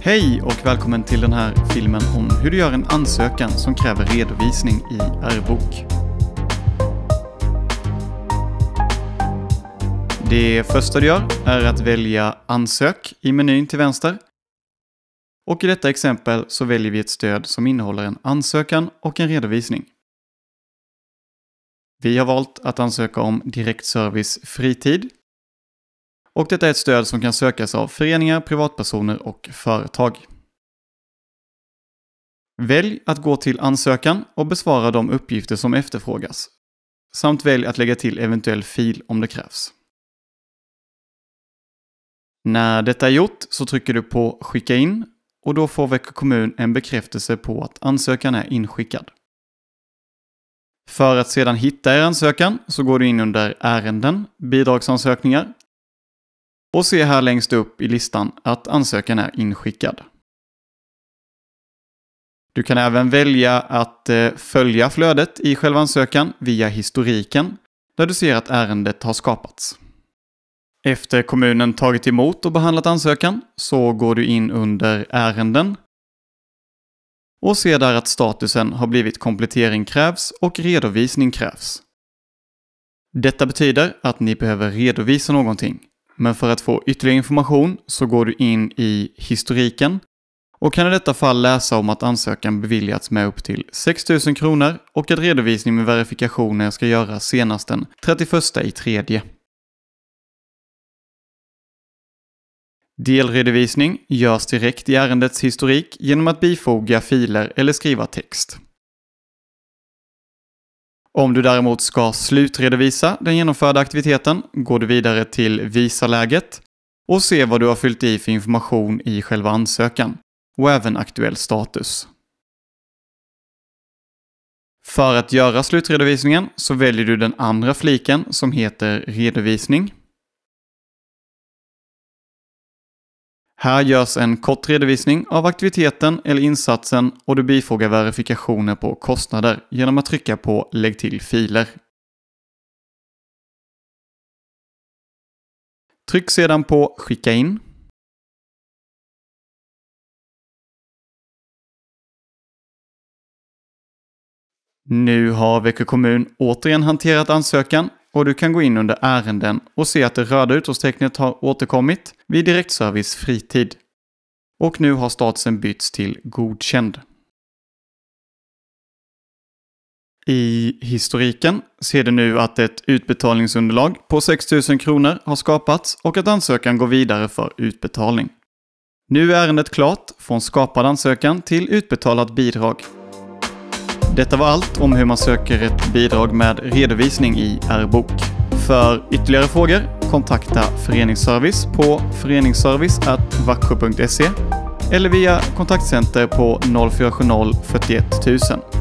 Hej och välkommen till den här filmen om hur du gör en ansökan som kräver redovisning i R-bok. Det första du gör är att välja ansök i menyn till vänster. Och i detta exempel så väljer vi ett stöd som innehåller en ansökan och en redovisning. Vi har valt att ansöka om direktservice fritid. Och detta är ett stöd som kan sökas av föreningar, privatpersoner och företag. Välj att gå till ansökan och besvara de uppgifter som efterfrågas. Samt välj att lägga till eventuell fil om det krävs. När detta är gjort så trycker du på skicka in och då får Växjö kommun en bekräftelse på att ansökan är inskickad. För att sedan hitta er ansökan så går du in under ärenden, bidragsansökningar och se här längst upp i listan att ansökan är inskickad. Du kan även välja att följa flödet i själva ansökan via historiken där du ser att ärendet har skapats. Efter kommunen tagit emot och behandlat ansökan så går du in under ärenden och ser där att statusen har blivit komplettering krävs och redovisning krävs. Detta betyder att ni behöver redovisa någonting. Men för att få ytterligare information så går du in i historiken och kan i detta fall läsa om att ansökan beviljats med upp till 6 000 kronor och att redovisning med verifikationer ska göras senast den 31/3. Delredovisning görs direkt i ärendets historik genom att bifoga filer eller skriva text. Om du däremot ska slutredovisa den genomförda aktiviteten går du vidare till visa läget och se vad du har fyllt i för information i själva ansökan och även aktuell status. För att göra slutredovisningen så väljer du den andra fliken som heter redovisning. Här görs en kort redovisning av aktiviteten eller insatsen och du bifogar verifikationer på kostnader genom att trycka på lägg till filer. Tryck sedan på skicka in. Nu har Växjö kommun återigen hanterat ansökan och du kan gå in under ärenden och se att det röda utropstecknet har återkommit vid direktservice fritid. Och nu har statusen bytts till godkänd. I historiken ser du nu att ett utbetalningsunderlag på 6 000 kronor har skapats och att ansökan går vidare för utbetalning. Nu är ärendet klart från skapad ansökan till utbetalat bidrag. Detta var allt om hur man söker ett bidrag med redovisning i R-bok. För ytterligare frågor kontakta föreningsservice på föreningsservice@vaxjö.se eller via kontaktcenter på 0470 41 000.